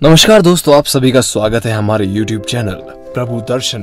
नमस्कार दोस्तों, आप सभी का स्वागत है हमारे YouTube चैनल प्रभु दर्शन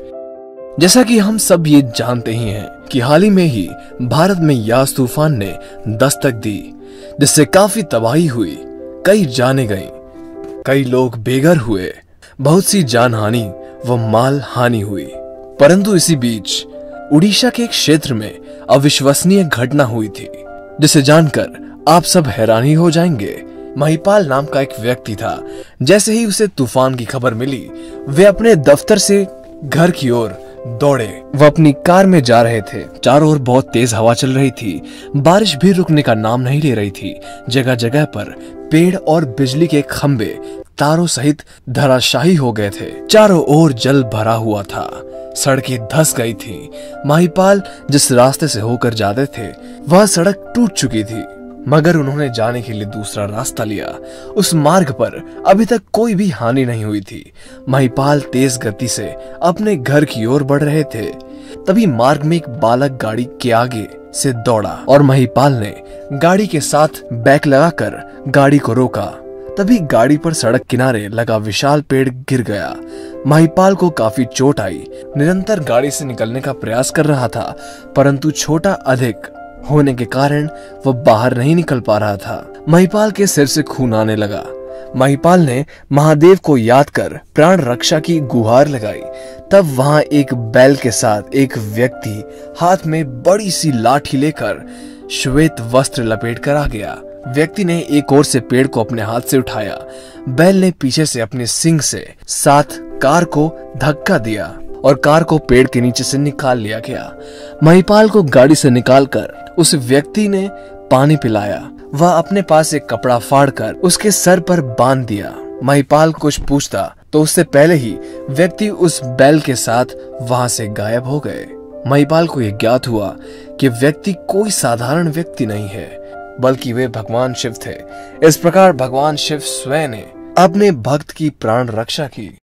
में। जैसा कि हम सब ये जानते ही हैं कि हाल ही में ही भारत में यास तूफान ने दस्तक दी, जिससे काफी तबाही हुई, कई जाने गई, कई लोग बेघर हुए, बहुत सी जानहानि व माल हानि हुई। परंतु इसी बीच उड़ीसा के एक क्षेत्र में अविश्वसनीय घटना हुई थी, जिसे जानकर आप सब हैरान ही हो जाएंगे। महिपाल नाम का एक व्यक्ति था। जैसे ही उसे तूफान की खबर मिली, वे अपने दफ्तर से घर की ओर दौड़े। वह अपनी कार में जा रहे थे। चारों ओर बहुत तेज हवा चल रही थी। बारिश भी रुकने का नाम नहीं ले रही थी। जगह जगह पर पेड़ और बिजली के खंभे तारों सहित धराशायी हो गए थे। चारों ओर जल भरा हुआ था। सड़कें धंस गई थी। महिपाल जिस रास्ते से होकर जाते थे, वह सड़क टूट चुकी थी, मगर उन्होंने जाने के लिए दूसरा रास्ता लिया। उस मार्ग पर अभी तक कोई भी हानि नहीं हुई थी। महिपाल तेज गति से अपने घर की ओर बढ़ रहे थे। तभी मार्ग में एक बालक गाड़ी के आगे से दौड़ा और महिपाल ने गाड़ी के साथ ब्रेक लगाकर गाड़ी को रोका। तभी गाड़ी पर सड़क किनारे लगा विशाल पेड़ गिर गया। महिपाल को काफी चोट आई। निरंतर गाड़ी से निकलने का प्रयास कर रहा था, परंतु छोटा अधिक होने के कारण वह बाहर नहीं निकल पा रहा था। महिपाल के सिर से खून आने लगा। महिपाल ने महादेव को याद कर प्राण रक्षा की गुहार लगाई। तब वहां एक बैल के साथ एक व्यक्ति हाथ में बड़ी सी लाठी लेकर श्वेत वस्त्र लपेट कर आ गया। व्यक्ति ने एक ओर से पेड़ को अपने हाथ से उठाया। बैल ने पीछे से अपने सिंग से साथ कार को धक्का दिया और कार को पेड़ के नीचे से निकाल लिया गया। महिपाल को गाड़ी से निकालकर उस व्यक्ति ने पानी पिलाया। वह अपने पास एक कपड़ा फाड़कर उसके सर पर बांध दिया। महिपाल कुछ पूछता तो उससे पहले ही व्यक्ति उस बैल के साथ वहां से गायब हो गए। महिपाल को यह ज्ञात हुआ कि व्यक्ति कोई साधारण व्यक्ति नहीं है, बल्कि वे भगवान शिव थे। इस प्रकार भगवान शिव स्वयं ने अपने भक्त की प्राण रक्षा की।